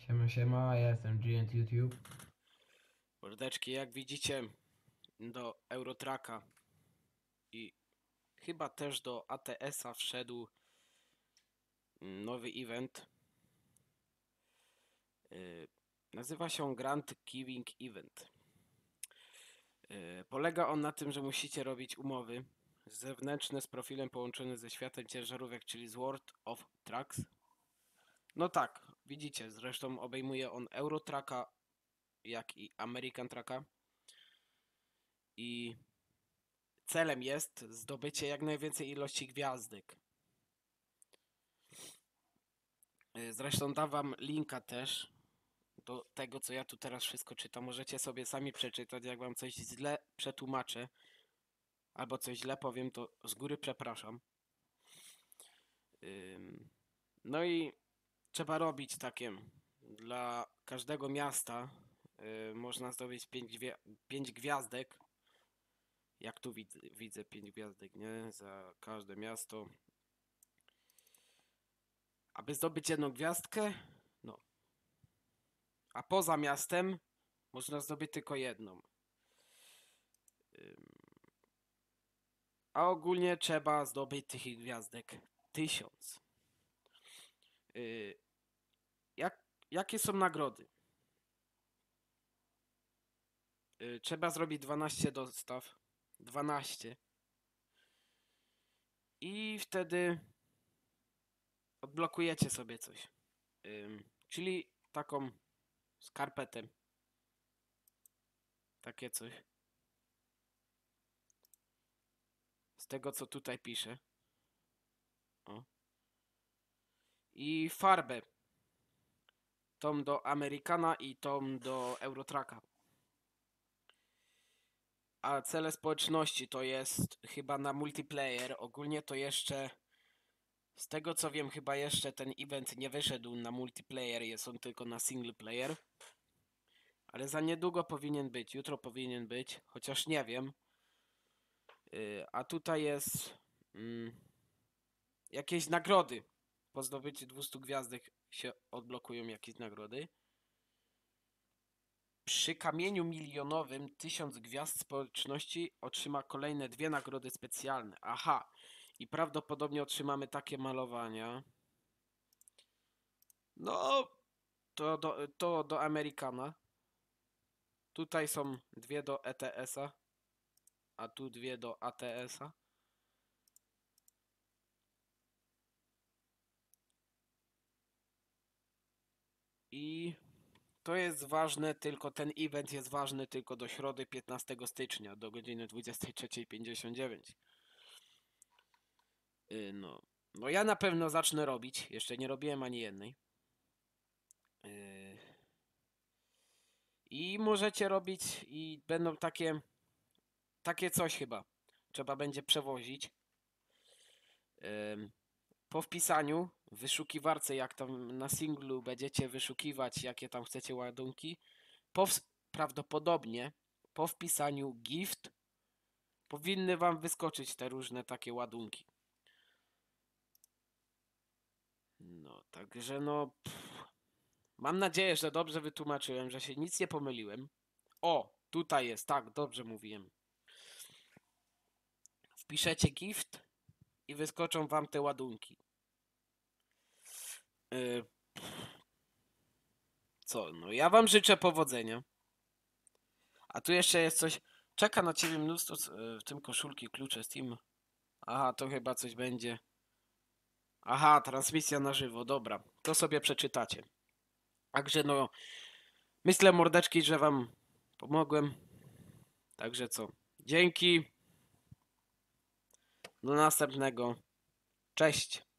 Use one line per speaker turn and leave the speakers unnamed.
Siema, siema, ja jestem Giant YouTube.
Mordeczki, jak widzicie, do Eurotracka i chyba też do ATS-a wszedł nowy event. Nazywa się on Grand Giving Event. Polega on na tym, że musicie robić umowy zewnętrzne z profilem połączone ze światem ciężarówek, czyli z World of Trucks. No tak, widzicie, zresztą obejmuje on Eurotracka, jak i American Trucka. I celem jest zdobycie jak najwięcej ilości gwiazdek. Zresztą dam wam linka też do tego, co ja tu teraz wszystko czytam. Możecie sobie sami przeczytać. Jak wam coś źle przetłumaczę albo coś źle powiem, to z góry przepraszam. No i trzeba robić takie. Dla każdego miasta można zdobyć 5 gwiazdek. Jak tu widzę 5 gwiazdek, nie? Za każde miasto. Aby zdobyć jedną gwiazdkę, no. A poza miastem można zdobyć tylko jedną. A ogólnie trzeba zdobyć tych gwiazdek 1000. Jakie są nagrody? Trzeba zrobić 12 dostaw. 12. I wtedy odblokujecie sobie coś. Czyli taką skarpetę. Takie coś. Z tego, co tutaj piszę. O. I farbę. Tą do Americana i tą do Eurotracka. A cele społeczności to jest chyba na multiplayer. Ogólnie to jeszcze, z tego co wiem, chyba jeszcze ten event nie wyszedł na multiplayer. Jest on tylko na single player. Ale za niedługo powinien być. Jutro powinien być. Chociaż nie wiem. A tutaj jest jakieś nagrody. Po zdobyciu 200 gwiazdek się odblokują jakieś nagrody. Przy kamieniu milionowym 1000 gwiazd społeczności otrzyma kolejne 2 nagrody specjalne. Aha. I prawdopodobnie otrzymamy takie malowania. No, to do Americana. Tutaj są 2 do ETS-a. A tu 2 do ATS-a. I to jest ważne, tylko ten event jest ważny tylko do środy 15 stycznia do godziny 23:59. No ja na pewno zacznę robić. Jeszcze nie robiłem ani jednej. I możecie robić i będą takie coś chyba. Trzeba będzie przewozić. Po wpisaniu w wyszukiwarce, jak tam na singlu będziecie wyszukiwać, jakie tam chcecie ładunki, prawdopodobnie po wpisaniu gift powinny wam wyskoczyć te różne takie ładunki. No, także no... Mam nadzieję, że dobrze wytłumaczyłem, że się nic nie pomyliłem. O, tutaj jest, tak, dobrze mówiłem. Wpiszecie gift i wyskoczą wam te ładunki. Co? No ja wam życzę powodzenia. A tu jeszcze jest coś. Czeka na ciebie mnóstwo w tym koszulki, klucze Steam. Aha, to chyba coś będzie. Aha, transmisja na żywo, dobra. To sobie przeczytacie. Także no, myślę mordeczki, że wam pomogłem. Także co? Dzięki. Do następnego. Cześć.